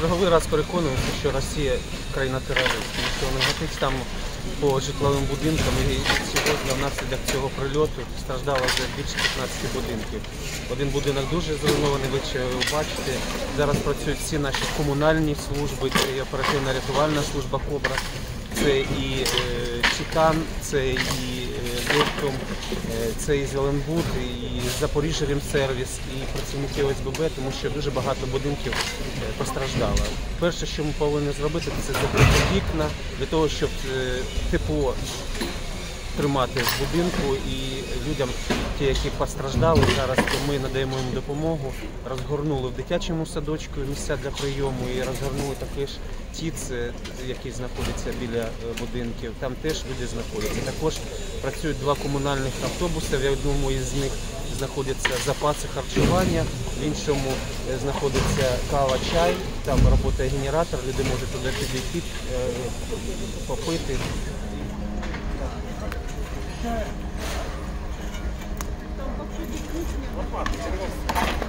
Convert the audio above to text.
черговий раз переконуємося, що Росія країна-терорист, тому що вона гатить там по житловим будинкам, і сьогодні внаслідок цього прильоту страждало вже більше 15 будинків. Один будинок дуже зруйнований, ви бачите. Зараз працюють всі наші комунальні служби, це і оперативно-рятувальна служба «Кобра», це і Титан, це і Дельтом, це і Зеленбуд, і Запоріжжя Ремсервіс, і працівники ОСББ, тому що дуже багато будинків постраждало. Перше, що ми повинні зробити, це закрити вікна для того, щоб тепло тримати в будинку, і людям, ті, які постраждали, зараз ми надаємо їм допомогу, розгорнули в дитячому садочку місця для прийому і розгорнули також ТІЦ, який знаходиться біля будинків, там теж люди знаходяться. Також працюють два комунальних автобуси, в одному із них знаходяться запаси харчування, в іншому знаходиться кава, чай, там працює генератор, люди можуть туди підійти, попити. Лопаты,